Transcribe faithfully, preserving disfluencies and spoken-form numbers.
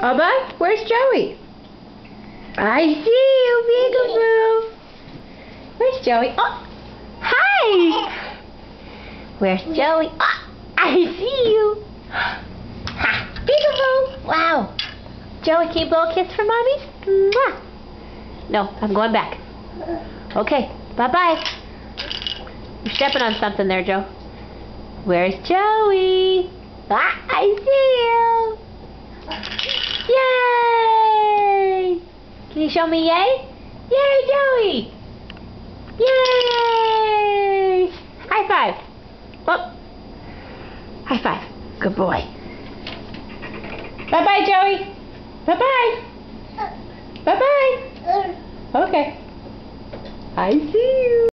Bubba, where's Joey? I see you, Peekaboo. Where's Joey? Oh, hi. Where's Joey? Oh, I see you. Ha, Peekaboo. Wow. Joey, can you blow a kiss for Mommy? Mwah. No, I'm going back. Okay, bye-bye. You're stepping on something there, Joe. Where's Joey? Ah, I see you. Yay! Can you show me yay? Yay, Joey! Yay! High five. Oh. High five. Good boy. Bye-bye, Joey. Bye-bye. Bye-bye. Okay. I see you.